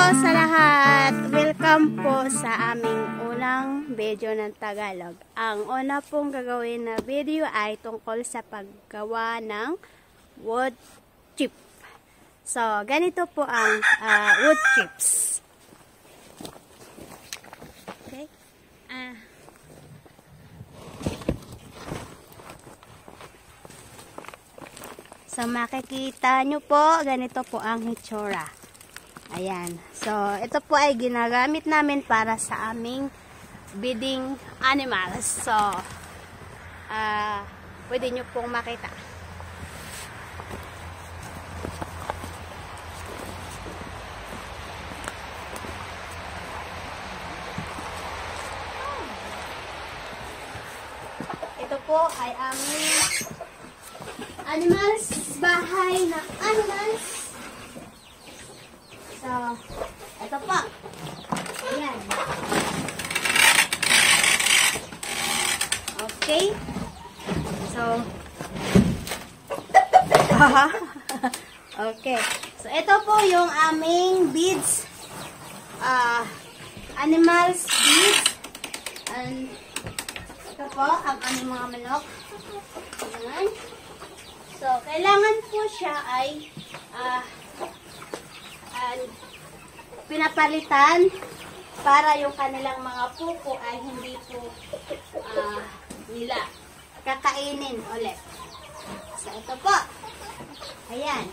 sa lahat! Welcome po sa aming unang video ng Tagalog. Ang una pong gagawin na video ay tungkol sa paggawa ng wood chip. So, ganito po ang wood chips. Okay? So, makikita nyo po, ganito po ang hitsura. Ayan. So, ito po ay ginagamit namin para sa aming breeding animals. So, pwede nyo pong makita. Ito po ay aming animals, bahay na animals. So, ito po. Ayan. Okay. So, okay. So, ito po yung aming beads. Animals beads. And, ito po ang aming mga manok. Ayan. So, kailangan po siya ay pinapalitan para yung kanilang mga pupo ay hindi po nila kakainin ulit. So, ito po. Ayan.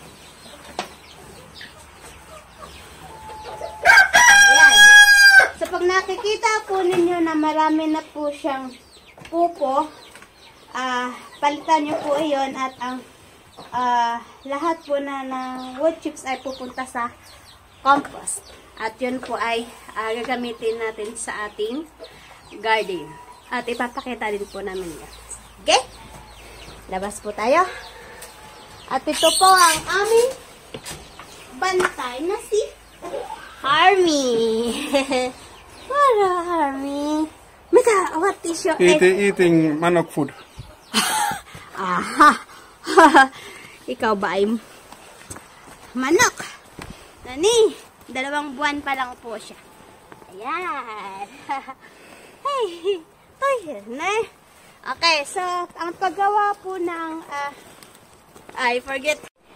Ayan. So, pag nakikita po ninyo na marami na po siyang pupo, palitan nyo po iyon at ang lahat po na ng wood chips ay pupunta sa compost. At yun po ay gagamitin natin sa ating garden. At ipapakita din po namin yan. Okay? Labas po tayo. At ito po ang aming bantay na si Harmy. Para Harmy. Mika, what is your eating manok food. Aha. Ikaw ba ay manok? Nani, 2 buwan pa lang po siya. Ayan. Hey, okay, so ang paggawa po ng I forget.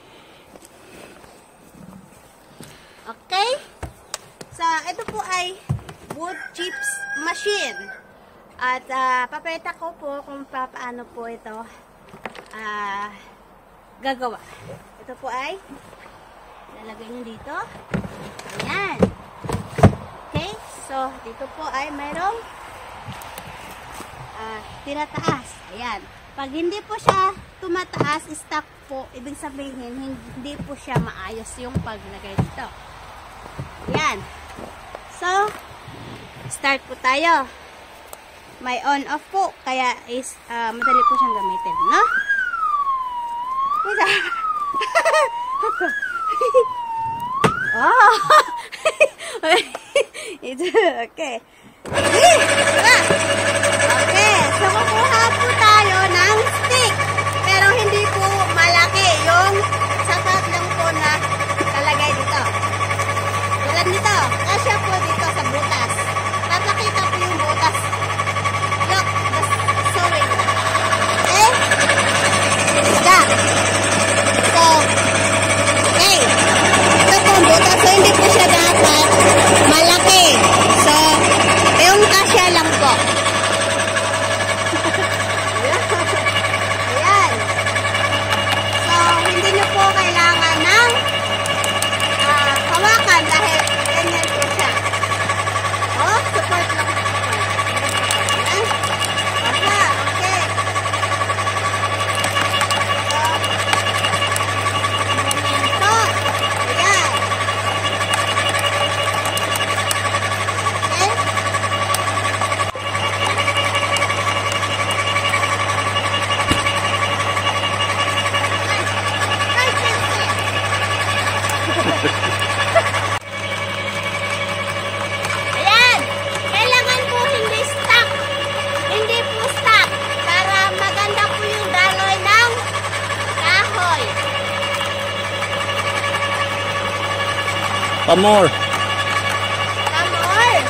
Okay. So ito po ay wood chips machine. At papakita ko po kung paano po ito gagawa. Ito po ay lalagay nyo dito. Ayan. Okay. So, dito po ay mayroong tinataas. Ayan. Pag hindi po siya tumataas, stuck po, ibig sabihin, hindi po siya maayos yung paglagay dito. Ayan. So, start po tayo. May on-off po, kaya is madali po siyang gamitin, no? Oh! Okay. Okay, so kukuha po tayo ng stick. Pero hindi po malaki. Yung sapat lang po na talagay dito. Tulad nito. Kasya po dito sa butas. Papakita po yung butas. Look, the sewing. Okay? Isa. So, okay. Ito po ang butas. So, hindi po siya dapat malaki. So, yung kasya lang po. One more. Come on.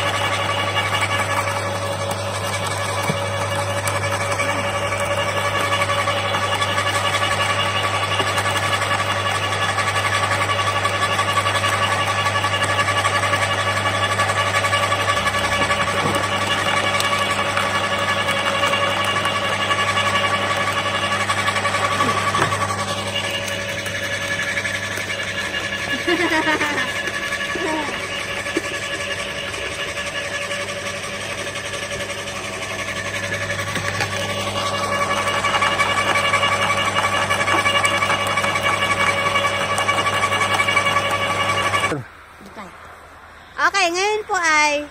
Okay, ngayon po ay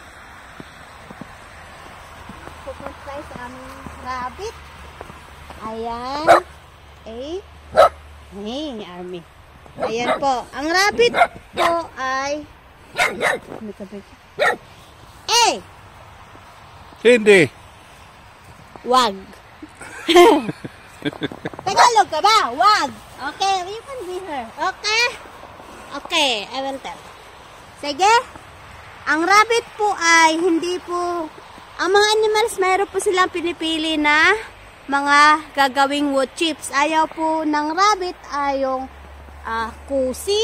pupunta tayo sa aming rabbit. Ayan. Hey, Army. Ayan po. Ang rabbit po ay Hindi. wag. Tagalog ka ba? Wag. Okay, you can be her. Okay? Okay, I will tell. Sige. Ang rabbit po ay hindi po, ang mga animals mayroon po silang pinipili na mga gagawing wood chips. Ayaw po ng rabbit ay yung kusi.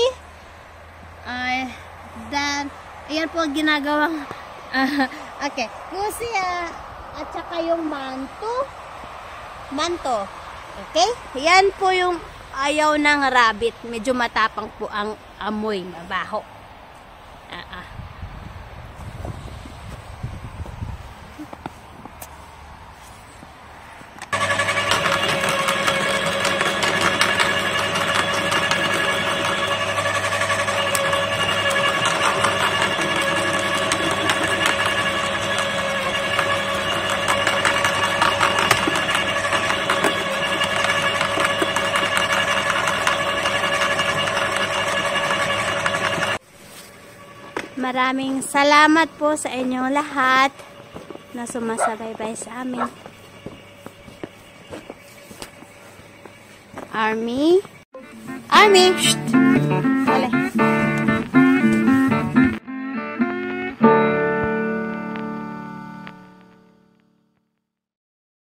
Then, ayan po ang ginagawang okay, kusi at saka yung manto. Okay? Yan po yung ayaw ng rabbit. Medyo matapang po ang amoy, mabaho. Maraming salamat po sa inyong lahat na sumasabaybay sa amin. Army! Shh!